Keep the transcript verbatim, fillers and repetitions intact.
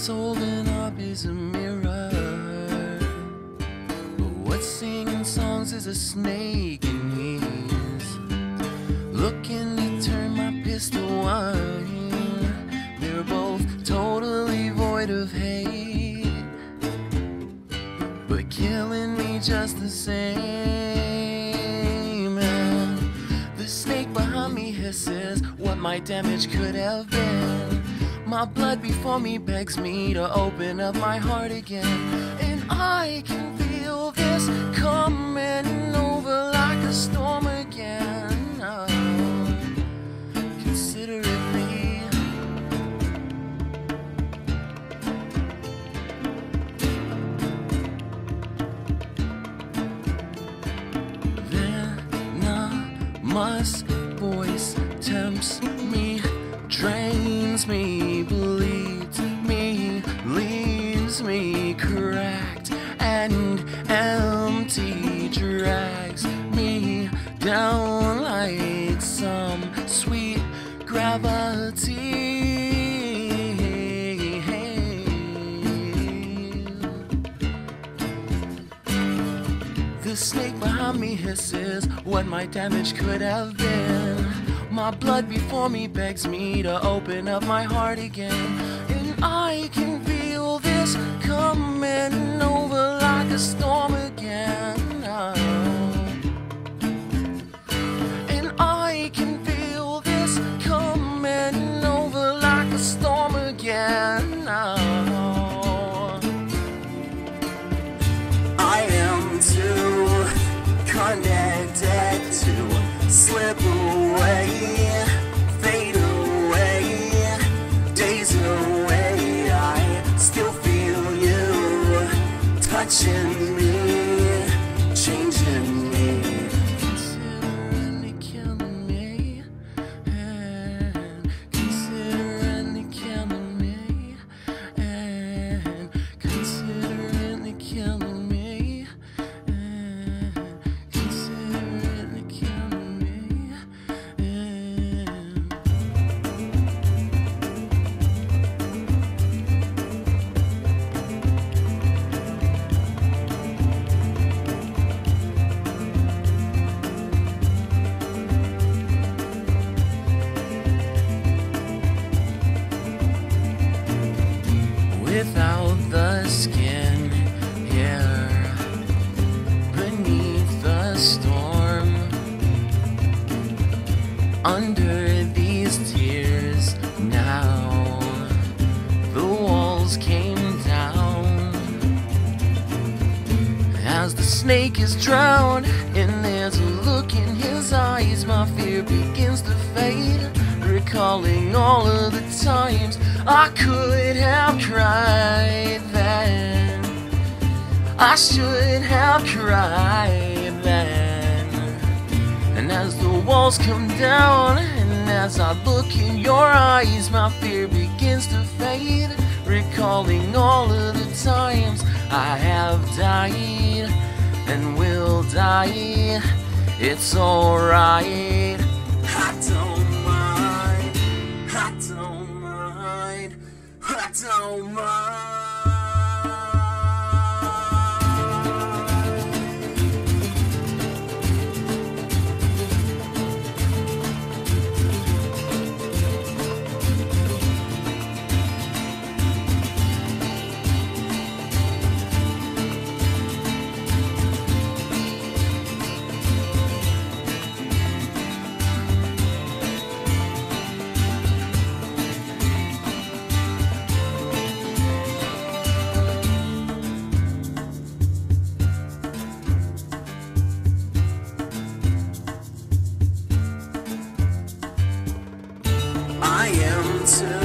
What's holding up is a mirror, but what's singing songs is a snake in his. Looking to turn my pistol wide. They're both totally void of hate, but killing me just the same. And the snake behind me hisses what my damage could have been. My blood before me begs me to open up my heart again, and I can feel this coming over like a storm again. Oh, consider it me. Venomous voice tempts me, drains me, bleeds me, leaves me cracked and empty, drags me down like some sweet gravity. The snake behind me hisses what my damage could have been. My blood before me begs me to open up my heart again, and I can feel this coming over like a storm again. Oh. And I can feel this coming over like a storm again. Oh. I am too connected to slip away, fade away, days away. I still feel you touching me, changing me. Considering it killing me, and considering it killing me, and considering it killing me. Without the skin here, beneath the storm, under these tears now, the walls came down. As the snake is drowned and there's a look in his eyes, my fear begins to fade, recalling all of the times I could have cried then. I should have cried then. And as the walls come down, and as I look in your eyes, my fear begins to fade, recalling all of the times I have died and will die. It's alright. I don't mind, I don't mind, I don't mind. I am too